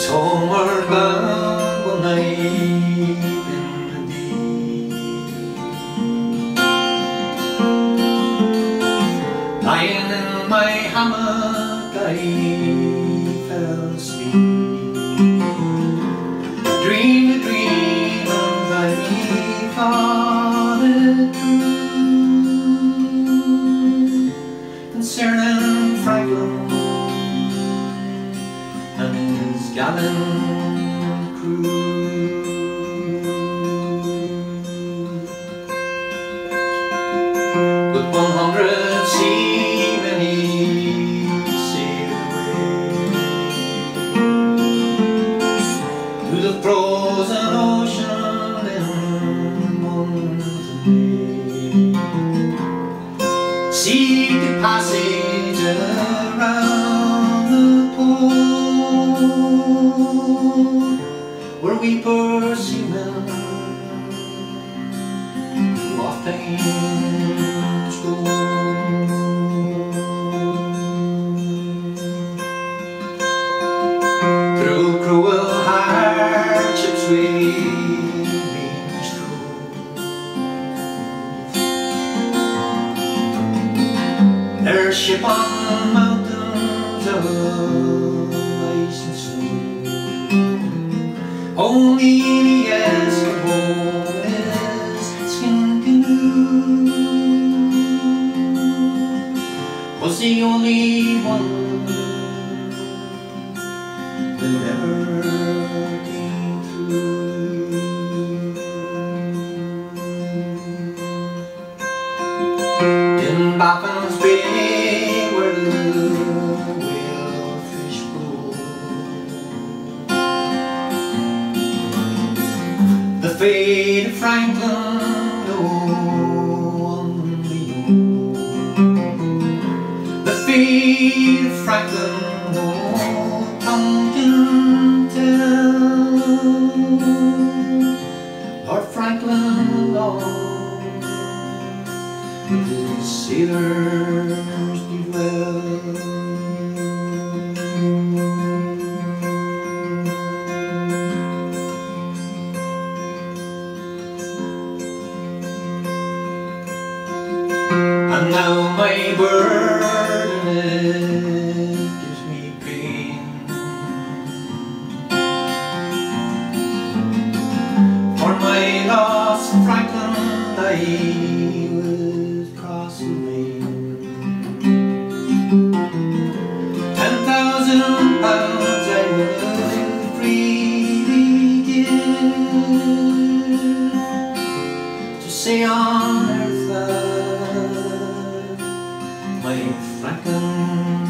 homeward bound one night in the day. Lying in my hammock I fell asleep. Dreamed a dream and I thought it true, concerning Franklin and his gallant crew. With 100 seamen he sailed away to the frozen ocean in months of May. Seek the passage around the pole, where we poor seamen do often go. Through cruel hardships we strove. Their ship on mountains of ice and snow, only the Eskimo in his skin canoe was the only one that ever came through. In Baffin's Bay where the whalefish blow, the fate of Franklin no one may know. The fate of Franklin no tongue can tell. Lord Franklin long with his sailors did well. And now my burden it gives me pain, for my lost Franklin I was crossing Main. 10,000 pounds I will freely give to say on earth that my Franklin